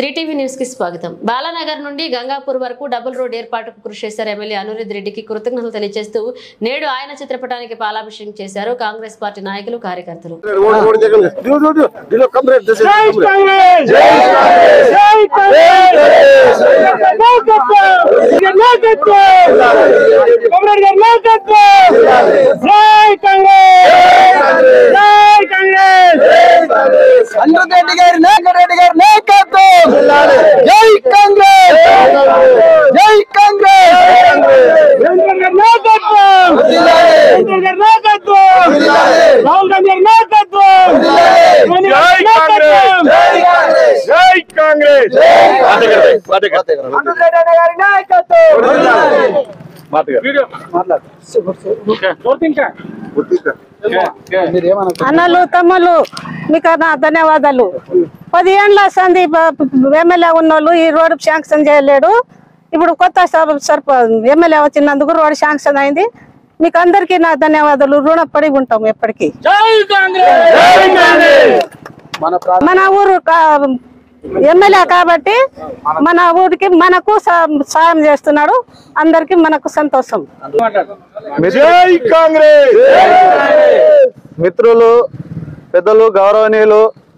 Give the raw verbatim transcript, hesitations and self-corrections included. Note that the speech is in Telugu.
త్రీ టీవీ న్యూస్ కి స్వాగతం. బాలానగర్ నుండి గంగాపూర్ వరకు డబుల్ రోడ్ ఏర్పాటుకు కృషి చేశారు ఎమ్మెల్యే అనిరుద్ రెడ్డికి కృతజ్ఞతలు తెలియజేస్తూ నేడు ఆయన చిత్రపటానికి పాలాభిషేకం చేశారు కాంగ్రెస్ పార్టీ నాయకులు కార్యకర్తలు. అనిరుద్ రెడ్డి గారి నాగరెడ్డి గారి నాయకత్వం జై కాంగ్రెస్ జై కాంగ్రెస్ నాయకత్వం నాయకత్వం రాహుల్ గాంధీ నాయకత్వం జై కాంగ్రెస్ జై కాంగ్రెస్ అనిరుద్ రెడ్డి గారి నాయకత్వం అన్నలు తమ్ముళ్ళు మీకు నా ధన్యవాదాలు. పది ఏళ్ళ సంది ఎమ్మెల్యే ఉన్నోళ్ళు ఈ రోడ్డు శాంక్షన్ చేయలేడు. ఇప్పుడు కొత్త సర్ప ఎమ్మెల్యే వచ్చినందుకు రోడ్డు శాంక్షన్ అయింది. మీకు అందరికీ నా ధన్యవాదాలు. రుణపడి ఉంటాం ఎప్పటికీ. మన ఊరు ఎమ్మెల్యే కాబట్టి మన ఊరికి మనకు సాయం చేస్తున్నాడు. అందరికి మనకు సంతోషం. మిత్రులు, పెద్దలు, గౌరవనీయులు